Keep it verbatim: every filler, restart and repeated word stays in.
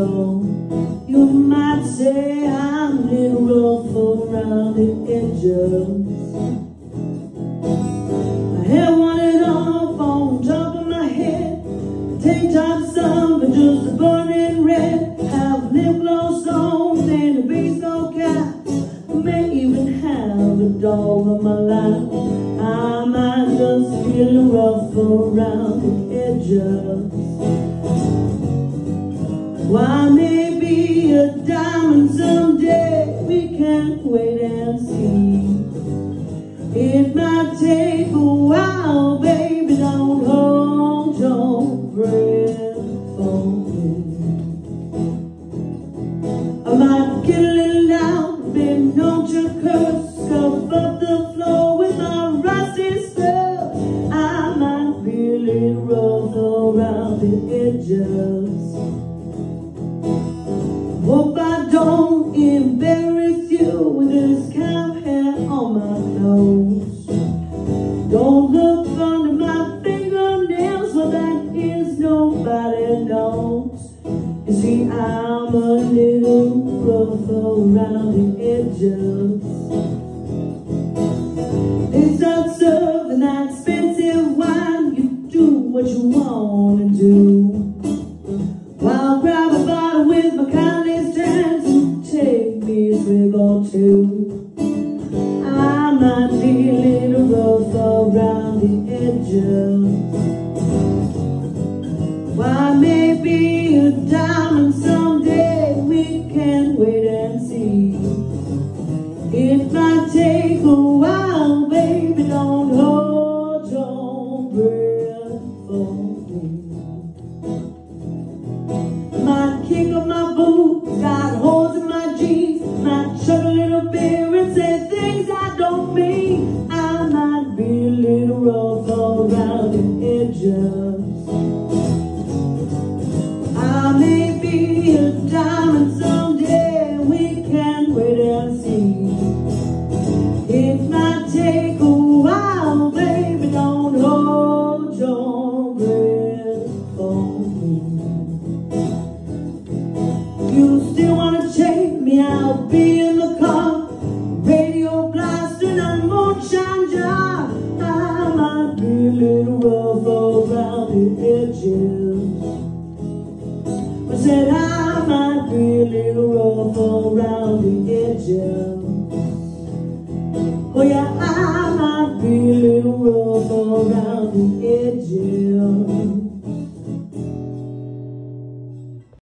so you might say I'm a little rough around the edges. My hair wanted off on top of my head, tank top sun but just a burning red, have lip gloss on and a baseball cap, may even have a dog on my lap. I might just feel rough around the edges. Why maybe a diamond someday, we can't wait and see. It might take a while, baby, don't hold your breath for me. I might get a little loud, baby, don't you curse, scuff up the floor with my rusty stuff. I might be a little rough around the edges. Hope I don't embarrass you with this kind of hair on my nose. Don't look under my fingernails, for that is nobody knows. You see, I'm a little rough around the edges. It's not serving that expensive wine, you do what you want to do. I'll grab a bottle with my kindest hands and take me a swig or two. I might be a little rough around the edges. Why maybe a diamond someday, we can wait and see. It might take a while, baby, don't hold your breath for me. Might kick up my boots, got holes in my jeans, might chug a little beer and say things I don't mean. I might be a little rough around the edges.